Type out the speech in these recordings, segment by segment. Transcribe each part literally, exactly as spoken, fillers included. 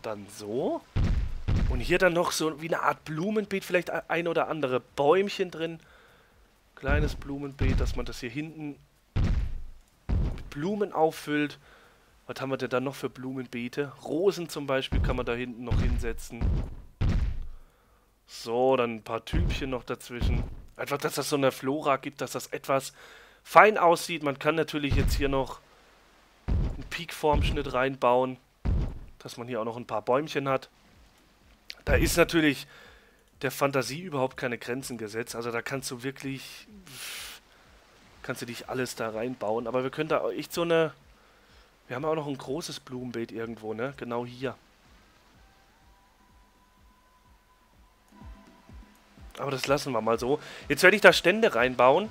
dann so. Und hier dann noch so wie eine Art Blumenbeet, vielleicht ein oder andere Bäumchen drin. Kleines Blumenbeet, dass man das hier hinten mit Blumen auffüllt. Was haben wir denn dann noch für Blumenbeete? Rosen zum Beispiel kann man da hinten noch hinsetzen. So, dann ein paar Tübchen noch dazwischen. Einfach, dass das so eine Flora gibt, dass das etwas fein aussieht. Man kann natürlich jetzt hier noch einen Peak-Formschnitt reinbauen, dass man hier auch noch ein paar Bäumchen hat. Da ist natürlich der Fantasie überhaupt keine Grenzen gesetzt. Also da kannst du wirklich, kannst du dich alles da reinbauen. Aber wir können da echt so eine, wir haben auch noch ein großes Blumenbeet irgendwo, ne? Genau hier. Aber das lassen wir mal so. Jetzt werde ich da Stände reinbauen.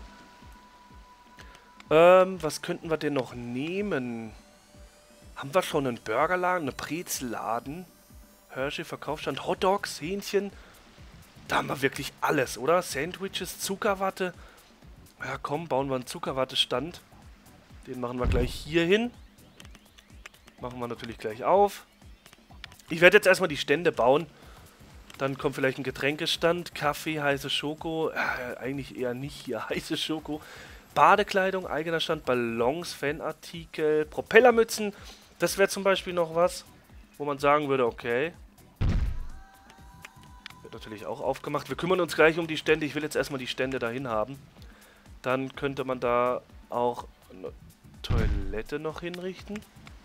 Ähm, was könnten wir denn noch nehmen? Haben wir schon einen Burgerladen, einen Brezelladen? Hershey, Verkaufsstand, Hotdogs, Hähnchen. Da haben wir wirklich alles, oder? Sandwiches, Zuckerwatte. Ja komm, bauen wir einen Zuckerwattestand. Den machen wir gleich hier hin. Machen wir natürlich gleich auf. Ich werde jetzt erstmal die Stände bauen. Dann kommt vielleicht ein Getränkestand, Kaffee, heiße Schoko. Äh, eigentlich eher nicht hier, heiße Schoko. Badekleidung, eigener Stand, Ballons, Fanartikel, Propellermützen. Das wäre zum Beispiel noch was, wo man sagen würde, okay. Wird natürlich auch aufgemacht. Wir kümmern uns gleich um die Stände. Ich will jetzt erstmal die Stände dahin haben. Dann könnte man da auch eine Toilette noch hinrichten.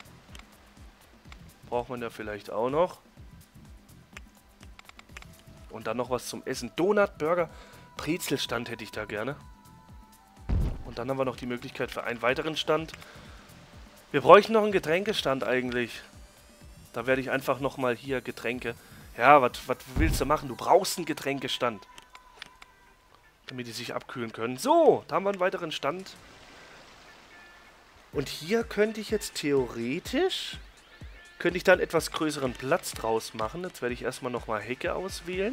Braucht man ja vielleicht auch noch. Und dann noch was zum Essen. Donut, Burger, Brezelstand hätte ich da gerne. Und dann haben wir noch die Möglichkeit für einen weiteren Stand. Wir bräuchten noch einen Getränkestand eigentlich. Da werde ich einfach nochmal hier Getränke. Ja, was willst du machen? Du brauchst einen Getränkestand. Damit die sich abkühlen können. So, da haben wir einen weiteren Stand. Und hier könnte ich jetzt theoretisch... Könnte ich da einen etwas größeren Platz draus machen. Jetzt werde ich erstmal nochmal Hecke auswählen.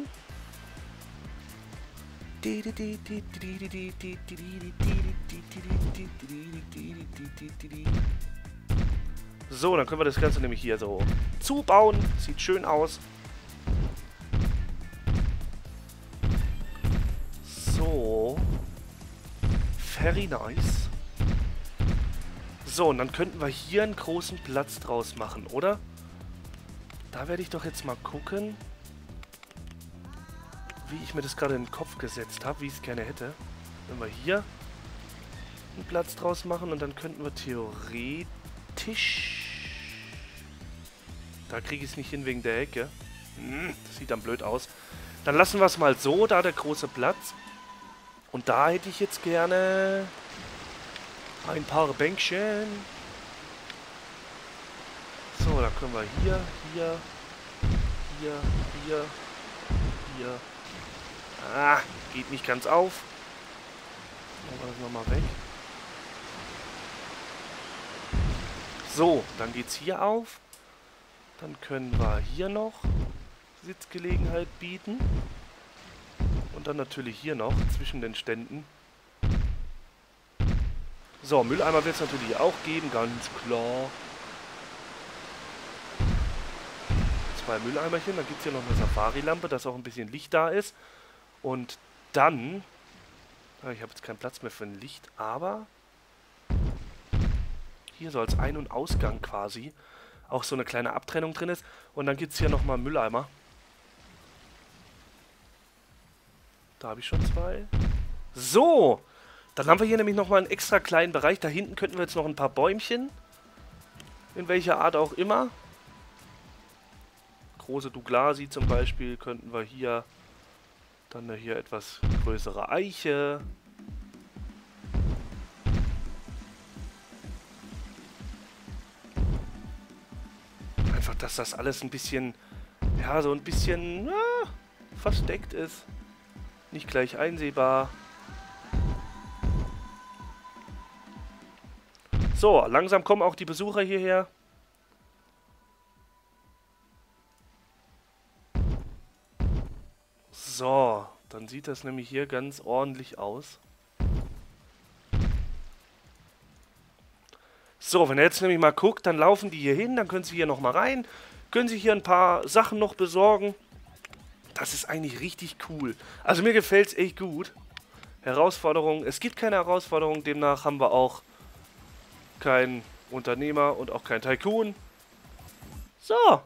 So, dann können wir das Ganze nämlich hier so zubauen. Sieht schön aus. So. Very nice. So, und dann könnten wir hier einen großen Platz draus machen, oder? Da werde ich doch jetzt mal gucken, wie ich mir das gerade in den Kopf gesetzt habe, wie ich es gerne hätte. Wenn wir hier einen Platz draus machen und dann könnten wir theoretisch... Da kriege ich es nicht hin wegen der Ecke. Hm, das sieht dann blöd aus. Dann lassen wir es mal so, da der große Platz. Und da hätte ich jetzt gerne... ein paar Bänkchen. So, dann können wir hier, hier, hier, hier, hier. Ah, geht nicht ganz auf. Machen wir das nochmal weg. So, dann geht's hier auf. Dann können wir hier noch Sitzgelegenheit bieten. Und dann natürlich hier noch zwischen den Ständen. So, Mülleimer wird es natürlich auch geben, ganz klar. Zwei Mülleimerchen, dann gibt es hier noch eine Safari-Lampe, dass auch ein bisschen Licht da ist. Und dann... Ich habe jetzt keinen Platz mehr für ein Licht, aber... Hier so als Ein- und Ausgang quasi auch so eine kleine Abtrennung drin ist. Und dann gibt es hier nochmal Mülleimer. Da habe ich schon zwei. So! Dann haben wir hier nämlich nochmal einen extra kleinen Bereich. Da hinten könnten wir jetzt noch ein paar Bäumchen. In welcher Art auch immer. Große Douglasi zum Beispiel könnten wir hier. Dann hier etwas größere Eiche. Einfach, dass das alles ein bisschen, ja, so ein bisschen ja, versteckt ist. Nicht gleich einsehbar. So, langsam kommen auch die Besucher hierher. So, dann sieht das nämlich hier ganz ordentlich aus. So, wenn er jetzt nämlich mal guckt, dann laufen die hier hin, dann können sie hier nochmal rein, können sich hier ein paar Sachen noch besorgen. Das ist eigentlich richtig cool. Also mir gefällt es echt gut. Herausforderung. Es gibt keine Herausforderung, demnach haben wir auch keinen Unternehmer und auch keinen Tycoon. So.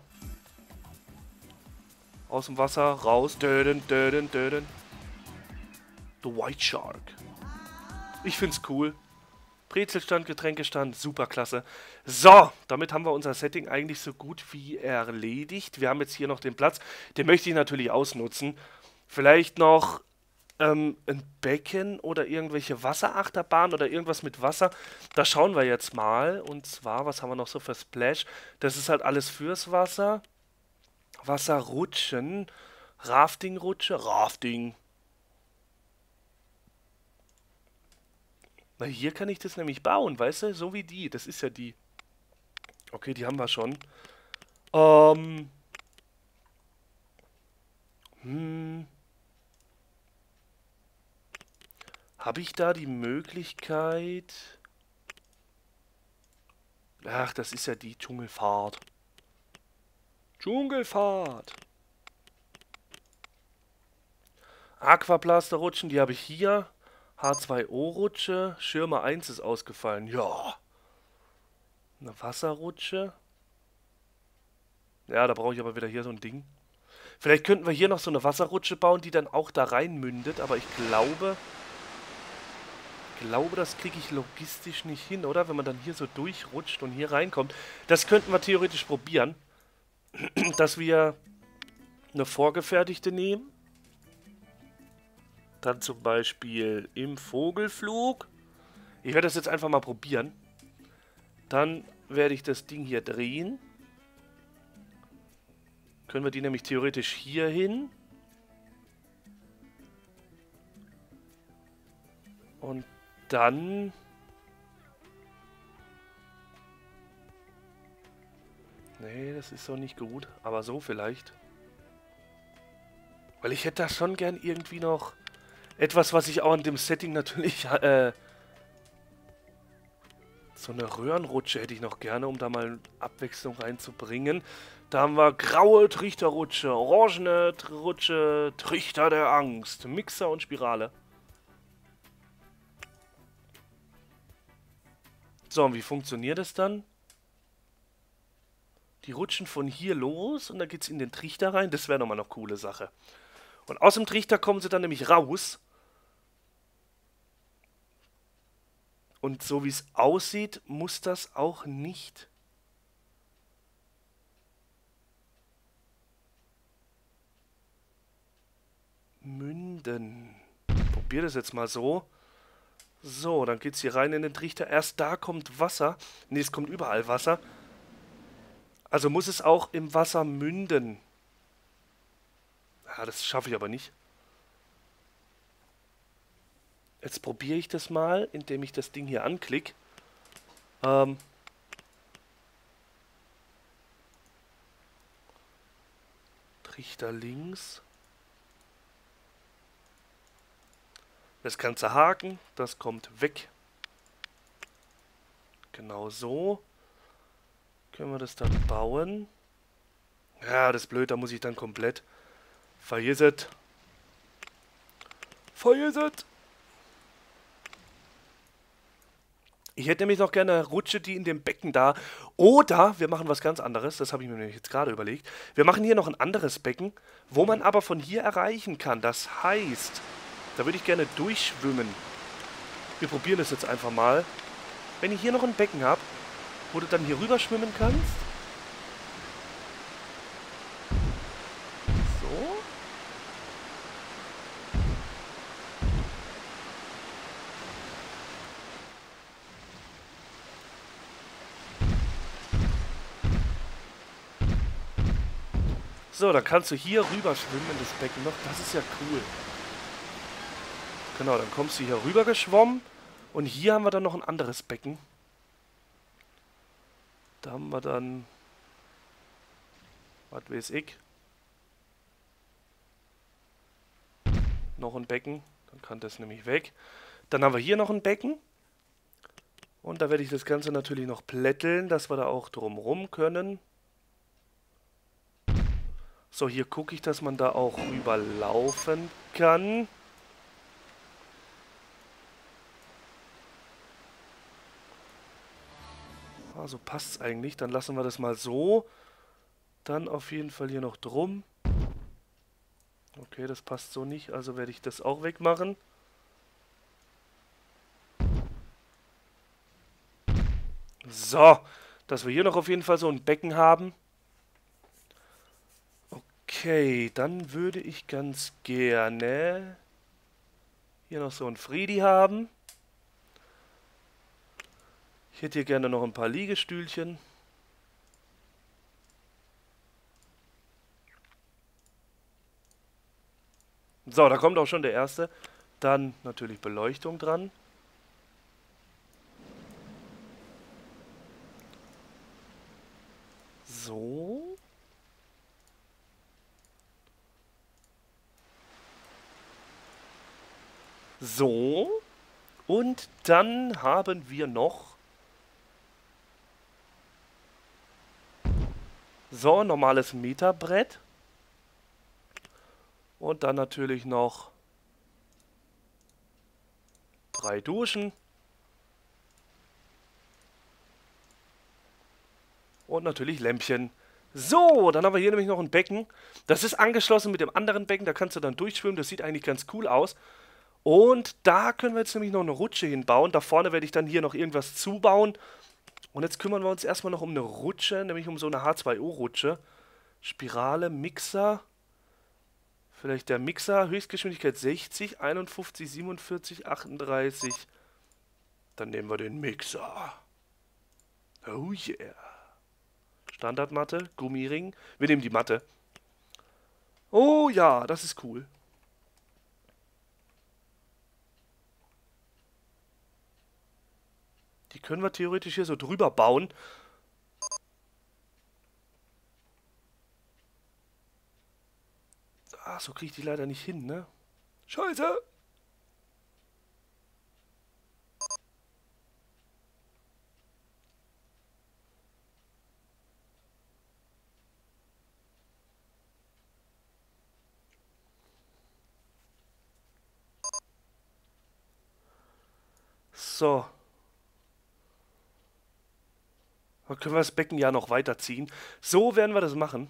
Aus dem Wasser, raus. Döden, döden, döden. The White Shark. Ich find's cool. Brezelstand, Getränkestand, super klasse. So, damit haben wir unser Setting eigentlich so gut wie erledigt. Wir haben jetzt hier noch den Platz. Den möchte ich natürlich ausnutzen. Vielleicht noch ähm, ein Becken oder irgendwelche Wasserachterbahnen oder irgendwas mit Wasser. Da schauen wir jetzt mal. Und zwar, was haben wir noch so für Splash? Das ist halt alles fürs Wasser. Wasserrutschen. Raftingrutsche. Rafting. Na, hier kann ich das nämlich bauen, weißt du? So wie die. Das ist ja die. Okay, die haben wir schon. Ähm. Hm. Habe ich da die Möglichkeit... Ach, das ist ja die Dschungelfahrt. Dschungelfahrt. Aquaplaster-Rutschen, die habe ich hier. H zwei O-Rutsche. Schirme eins ist ausgefallen. Ja. Eine Wasserrutsche. Ja, da brauche ich aber wieder hier so ein Ding. Vielleicht könnten wir hier noch so eine Wasserrutsche bauen, die dann auch da rein mündet. Aber ich glaube... Ich glaube, das kriege ich logistisch nicht hin, oder? Wenn man dann hier so durchrutscht und hier reinkommt. Das könnten wir theoretisch probieren. Dass wir eine vorgefertigte nehmen. Dann zum Beispiel im Vogelflug. Ich werde das jetzt einfach mal probieren. Dann werde ich das Ding hier drehen. Können wir die nämlich theoretisch hier hin. Und dann... Nee, das ist so nicht gut. Aber so vielleicht. Weil ich hätte da schon gern irgendwie noch... Etwas, was ich auch in dem Setting natürlich... Äh, so eine Röhrenrutsche hätte ich noch gerne, um da mal Abwechslung reinzubringen. Da haben wir graue Trichterrutsche, orangene Rutsche, Trichter der Angst, Mixer und Spirale. So, und wie funktioniert es dann? Die rutschen von hier los und dann geht es in den Trichter rein. Das wäre nochmal eine coole Sache. Und aus dem Trichter kommen sie dann nämlich raus. Und so wie es aussieht, muss das auch nicht münden. Ich probiere das jetzt mal so. So, dann geht es hier rein in den Trichter. Erst da kommt Wasser. Ne, es kommt überall Wasser. Also muss es auch im Wasser münden. Ja, das schaffe ich aber nicht. Jetzt probiere ich das mal, indem ich das Ding hier anklicke. Ähm... Trichter links. Das kannst du haken, das kommt weg. Genau so. Können wir das dann bauen. Ja, das ist blöd, da muss ich dann komplett... Vergisset. Vergisset. Ich hätte nämlich noch gerne eine Rutsche, die in dem Becken da... Oder wir machen was ganz anderes, das habe ich mir nämlich jetzt gerade überlegt. Wir machen hier noch ein anderes Becken, wo man aber von hier erreichen kann. Das heißt, da würde ich gerne durchschwimmen. Wir probieren das jetzt einfach mal. Wenn ich hier noch ein Becken habe, wo du dann hier rüber schwimmen kannst. So. So, dann kannst du hier rüber schwimmen in das Becken noch. Das ist ja cool. Genau, dann kommst du hier rüber geschwommen. Und hier haben wir dann noch ein anderes Becken. Da haben wir dann... Was weiß ich? Noch ein Becken. Dann kann das nämlich weg. Dann haben wir hier noch ein Becken. Und da werde ich das Ganze natürlich noch plätteln, dass wir da auch drumrum können. So, hier gucke ich, dass man da auch rüberlaufen kann. Also passt es eigentlich. Dann lassen wir das mal so. Dann auf jeden Fall hier noch drum. Okay, das passt so nicht. Also werde ich das auch wegmachen. So, dass wir hier noch auf jeden Fall so ein Becken haben. Okay, dann würde ich ganz gerne hier noch so ein Friedi haben. Ich hätte hier gerne noch ein paar Liegestühlchen. So, da kommt auch schon der erste. Dann natürlich Beleuchtung dran. So. So. Und dann haben wir noch so ein normales Meterbrett. Und dann natürlich noch drei Duschen. Und natürlich Lämpchen. So, dann haben wir hier nämlich noch ein Becken. Das ist angeschlossen mit dem anderen Becken. Da kannst du dann durchschwimmen. Das sieht eigentlich ganz cool aus. Und da können wir jetzt nämlich noch eine Rutsche hinbauen. Da vorne werde ich dann hier noch irgendwas zubauen. Und jetzt kümmern wir uns erstmal noch um eine Rutsche, nämlich um so eine H zwei O-Rutsche. Spirale, Mixer. Vielleicht der Mixer, Höchstgeschwindigkeit sechzig, einundfünfzig, siebenundvierzig, achtunddreißig. Dann nehmen wir den Mixer. Oh yeah. Standardmatte, Gummiring. Wir nehmen die Matte. Oh ja, das ist cool. Die können wir theoretisch hier so drüber bauen. Ah, so kriege ich die leider nicht hin, ne? Scheiße! So. Dann können wir das Becken ja noch weiterziehen. So werden wir das machen.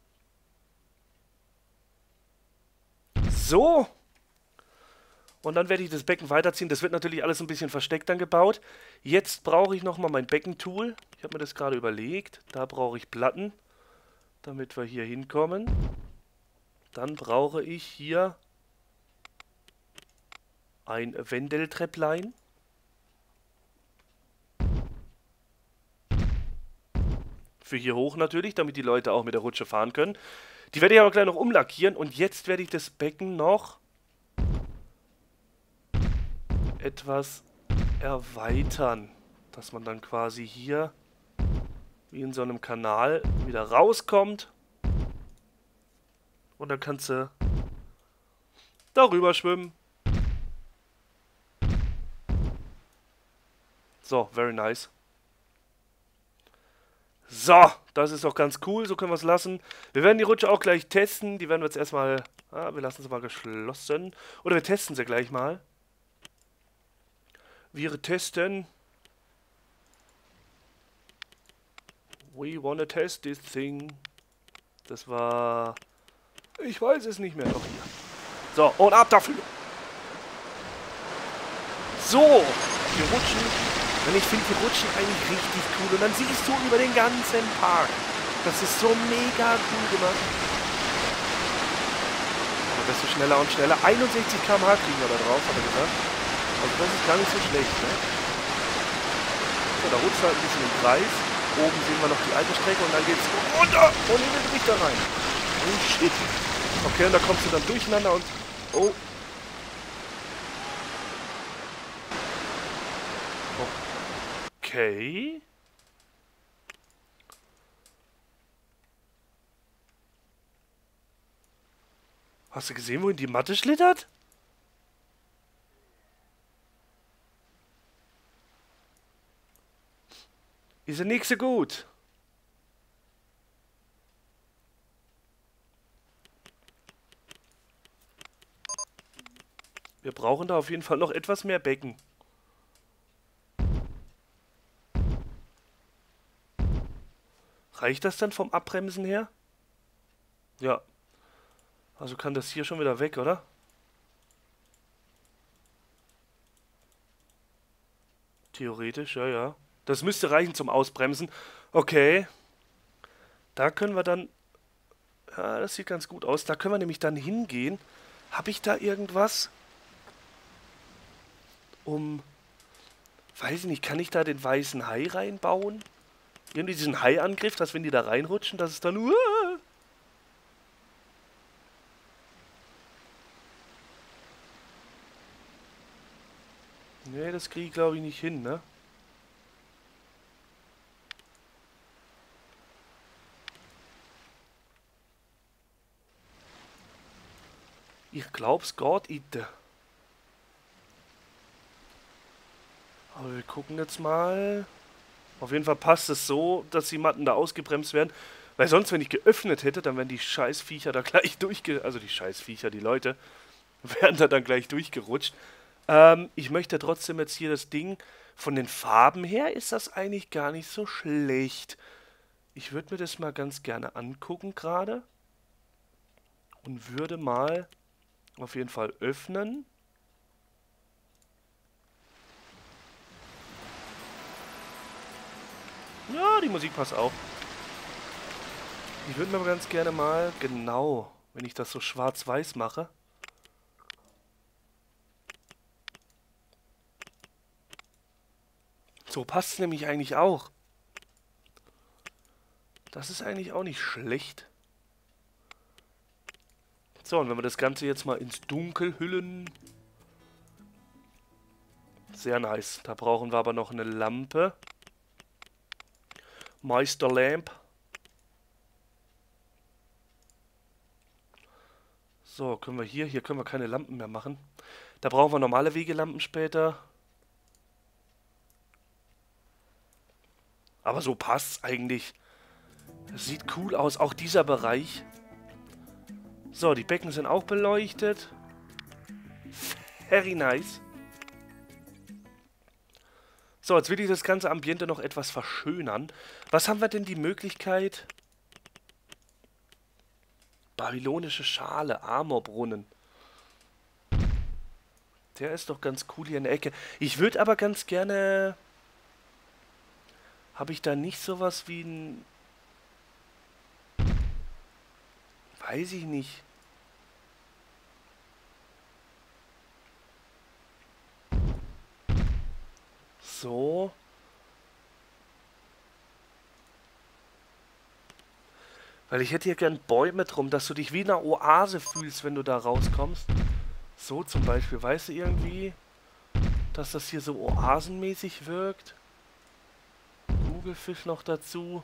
So. Und dann werde ich das Becken weiterziehen. Das wird natürlich alles ein bisschen versteckt dann gebaut. Jetzt brauche ich nochmal mein Beckentool. Ich habe mir das gerade überlegt. Da brauche ich Platten, damit wir hier hinkommen. Dann brauche ich hier ein Wendeltrepplein. Für hier hoch natürlich, damit die Leute auch mit der Rutsche fahren können. Die werde ich aber gleich noch umlackieren. Und jetzt werde ich das Becken noch etwas erweitern. Dass man dann quasi hier wie in so einem Kanal wieder rauskommt. Und dann kannst du darüber schwimmen. So, very nice. So, das ist doch ganz cool, so können wir es lassen. Wir werden die Rutsche auch gleich testen. Die werden wir jetzt erstmal... Ah, wir lassen sie mal geschlossen. Oder wir testen sie gleich mal. Wir testen. We wanna test this thing. Das war... Ich weiß es nicht mehr. Doch hier. So, und ab dafür. So, wir rutschen... Und ich finde die Rutschen eigentlich richtig cool. Und dann siehst du über den ganzen Park. Das ist so mega cool gemacht. Da wirst du schneller und schneller. einundsechzig Kilometer pro Stunde kriegen wir da drauf, hat er gesagt. Also das ist gar nicht so schlecht, ne? So, da rutscht halt ein bisschen im Kreis. Oben sehen wir noch die alte Strecke und dann geht's runter und in den Trichter rein. Oh shit. Okay, und da kommst du dann durcheinander und... Oh. Okay. Hast du gesehen, wohin die Matte schlittert? Ist ja nicht so gut. Wir brauchen da auf jeden Fall noch etwas mehr Becken. Reicht das dann vom Abbremsen her? Ja. Also kann das hier schon wieder weg, oder? Theoretisch, ja, ja. Das müsste reichen zum Ausbremsen. Okay. Da können wir dann... Ja, das sieht ganz gut aus. Da können wir nämlich dann hingehen. Habe ich da irgendwas? Um... Weiß ich nicht, kann ich da den weißen Hai reinbauen? Irgendwie diesen Hai-Angriff, dass wenn die da reinrutschen, dass es dann... Uah! Nee, das kriege ich glaube ich nicht hin, ne? Ich glaub's Gott, ite. Aber wir gucken jetzt mal. Auf jeden Fall passt es so, dass die Matten da ausgebremst werden. Weil sonst, wenn ich geöffnet hätte, dann wären die Scheißviecher da gleich durchge... Also die Scheißviecher, die Leute, wären da dann gleich durchgerutscht. Ähm, ich möchte trotzdem jetzt hier das Ding... Von den Farben her ist das eigentlich gar nicht so schlecht. Ich würde mir das mal ganz gerne angucken gerade. Und würde mal auf jeden Fall öffnen. Ja, die Musik passt auch. Ich würde mir aber ganz gerne mal, genau, wenn ich das so schwarz-weiß mache. So passt es nämlich eigentlich auch. Das ist eigentlich auch nicht schlecht. So, und wenn wir das Ganze jetzt mal ins Dunkel hüllen. Sehr nice. Da brauchen wir aber noch eine Lampe. Meister Lamp. So, können wir hier, hier können wir keine Lampen mehr machen. Da brauchen wir normale Wegelampen später. Aber so passt's eigentlich. Das sieht cool aus, auch dieser Bereich. So, die Becken sind auch beleuchtet. Very nice. So, jetzt will ich das ganze Ambiente noch etwas verschönern. Was haben wir denn die Möglichkeit? Babylonische Schale, Amorbrunnen. Der ist doch ganz cool hier in der Ecke. Ich würde aber ganz gerne... Habe ich da nicht sowas wie ein... Weiß ich nicht. So. Weil ich hätte hier gern Bäume drum, dass du dich wie in einer Oase fühlst, wenn du da rauskommst. So zum Beispiel. Weißt du irgendwie, dass das hier so oasenmäßig wirkt? Kugelfisch noch dazu.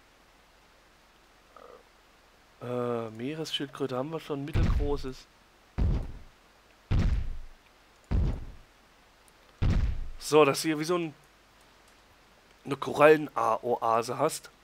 Äh, Meeresschildkröte haben wir schon, mittelgroßes. So, dass du hier wie so ein, eine Korallenoase hast.